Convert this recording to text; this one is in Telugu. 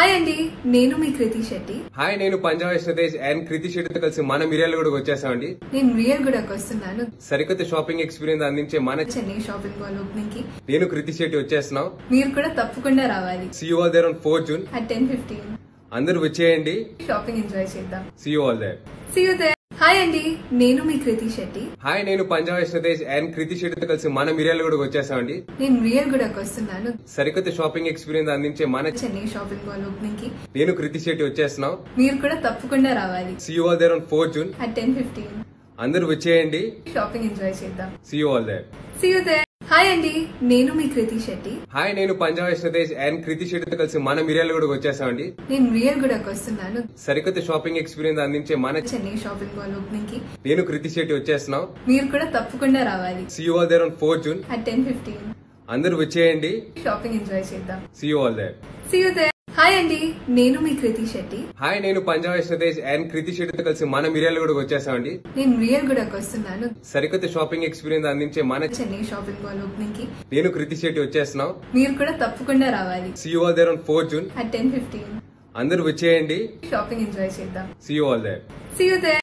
హాయ్ అండి, నేను మీ కృతి శెట్టి. హాయ్, నేను పంజాబ్ యశ్వతేజ్ అండ్ కృతి శెట్టితో కలిసి మన మిర్యాలగూడకు వచ్చేసామండి. నేను మిర్యాలగూడకు వస్తున్నాను. సరికొత్త షాపింగ్ ఎక్స్పీరియన్స్ అందించే మన చెన్నై షాపింగ్ మాల్ ఓపెనింగ్ కి నేను కృతి శెట్టి వచ్చేస్తున్నాం. మీరు కూడా తప్పకుండా రావాలి. See you all there on 4 June at 10:15. అందరూ వచ్చేయండి. షాపింగ్ ఎంజాయ్ చేద్దాం. See you all there. See you there. Hi అండి, నేను మీ కృతి శెట్టి. హాయ్, నేను పంజాబ్ యశ్వతేజ్ అండ్ కృతి శెట్టితో కలిసి మన మిర్యాలగూడకు వచ్చేసామండి. నేను మిర్యాలగూడకు వస్తున్నాను. సరికొత్త షాపింగ్ ఎక్స్పీరియన్స్ అందించే మన చెన్నై షాపింగ్ మాల్ ఓపెనింగ్ కి నేను కృతి శెట్టి వచ్చేస్తున్నాం. మీరు కూడా తప్పకుండా రావాలి. See you all there on 4 June at 10:15. అందరూ వచ్చేయండి. షాపింగ్ ఎంజాయ్ చేద్దాం. See you all there. See you there. Hi అండి, నేను మీ కృతి శెట్టి. హాయ్, నేను పంజాబ్ యశ్వతేజ్ అండ్ కృతి శెట్టితో కలిసి మన మిర్యాలగూడకు వచ్చేసామండి. నేను మిర్యాలగూడకు వస్తున్నాను. సరికొత్త షాపింగ్ ఎక్స్పీరియన్స్ అందించే మన చెన్నై షాపింగ్ మాల్ ఓపెనింగ్ కి నేను కృతి శెట్టి వచ్చేస్తున్నాం. మీరు కూడా తప్పకుండా రావాలి. See you all there on 4 June at 10:15. అందరూ వచ్చేయండి. షాపింగ్ ఎంజాయ్ చేద్దాం. See you all there. See you there. Hi అండి, నేను మీ కృతి శెట్టి. హాయ్, నేను పంజాబ్ యశ్వతేజ్ అండ్ కృతి శెట్టితో కలిసి మన మిర్యాలగూడకు వచ్చేసామండి. నేను మిర్యాలగూడకు వస్తున్నాను. సరికొత్త షాపింగ్ ఎక్స్పీరియన్స్ అందించే మన చెన్నై షాపింగ్ మాల్ ఓపెనింగ్ కి నేను కృతి శెట్టి వచ్చేస్తున్నాం. మీరు కూడా తప్పకుండా రావాలి. See you all there on 4 June at 10:15. అందరూ వచ్చేయండి. షాపింగ్ ఎంజాయ్ చేద్దాం. See you all there. See you there.